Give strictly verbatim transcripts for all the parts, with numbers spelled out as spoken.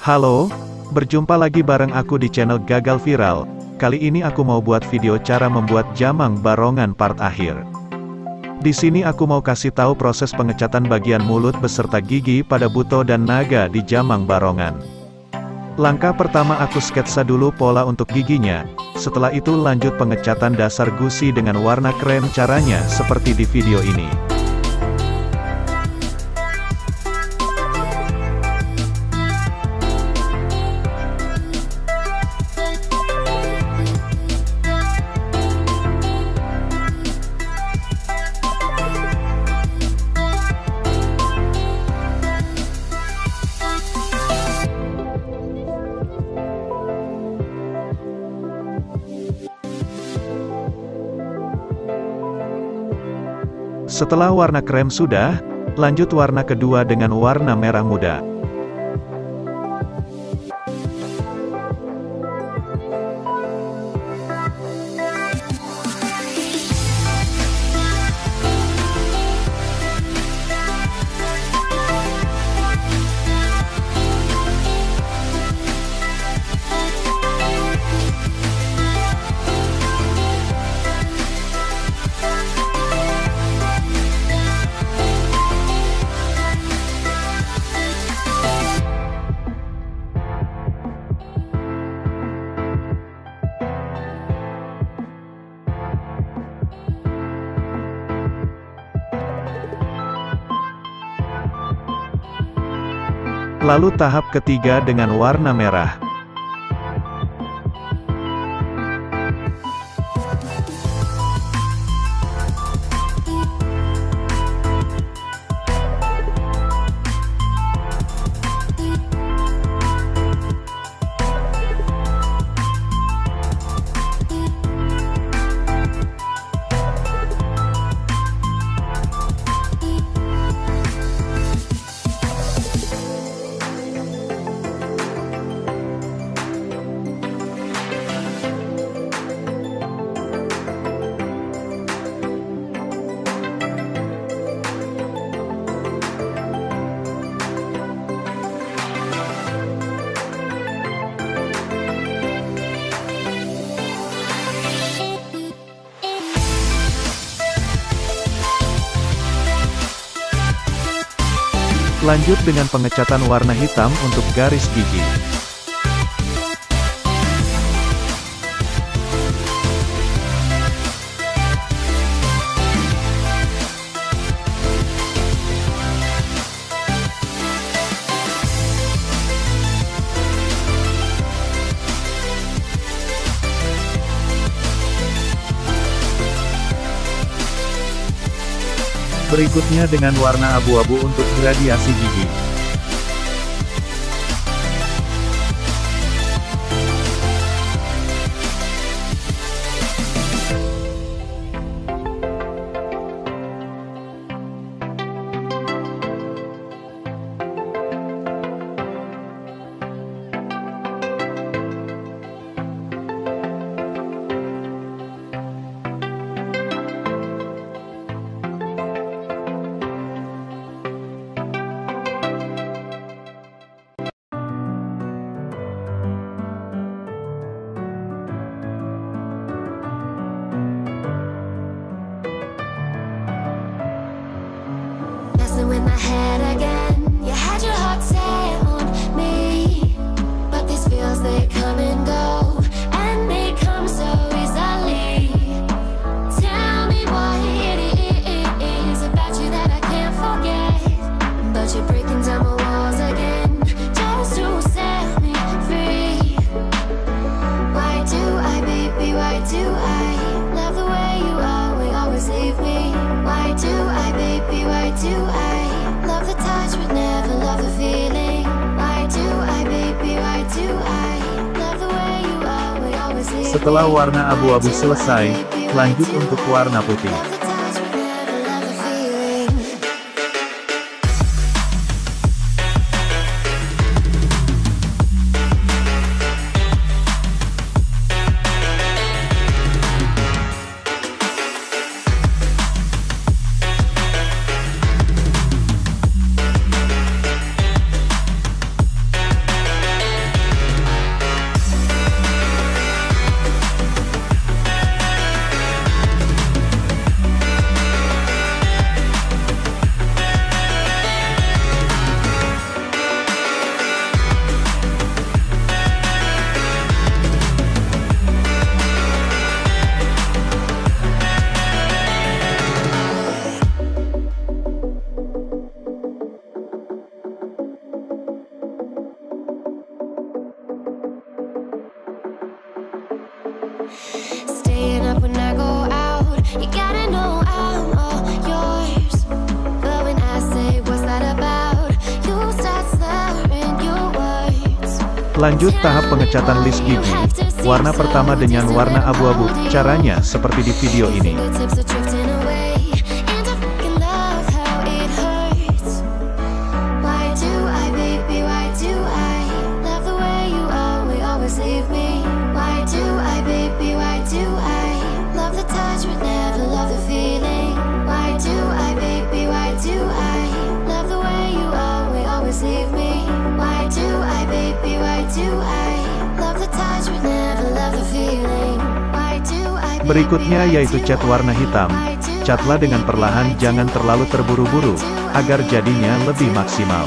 Halo, berjumpa lagi bareng aku di channel Gagal Viral. Kali ini aku mau buat video cara membuat jamang barongan part akhir. Di sini aku mau kasih tahu proses pengecatan bagian mulut beserta gigi pada buto dan naga di jamang barongan. Langkah pertama aku sketsa dulu pola untuk giginya. Setelah itu lanjut pengecatan dasar gusi dengan warna krem, caranya seperti di video ini. Setelah warna krem sudah, lanjut warna kedua dengan warna merah muda. Lalu tahap ketiga dengan warna merah. Lanjut dengan pengecatan warna hitam untuk garis gigi. Berikutnya dengan warna abu-abu untuk gradiasi gigi. In my head again, you had your heart set on me, but these feels, they come and go, and they come so easily. Tell me what it is about you that I can't forget, but you're breaking down my walls again, just to set me free. Why do I, baby, why do I love the way you are, we always leave me? Why do I, baby, why do I love the touch but never love the feeling? Why do I, baby, why do I love the way you are, we always leave me? Setelah warna abu-abu selesai, lanjut untuk warna putih. Lanjut tahap pengecatan list gigi. Warna pertama dengan warna abu-abu. Caranya seperti di video ini. Berikutnya yaitu cat warna hitam. Catlah dengan perlahan, jangan terlalu terburu-buru, agar jadinya lebih maksimal.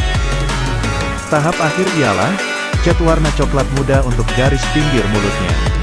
Tahap akhir ialah cat warna coklat muda untuk garis pinggir mulutnya.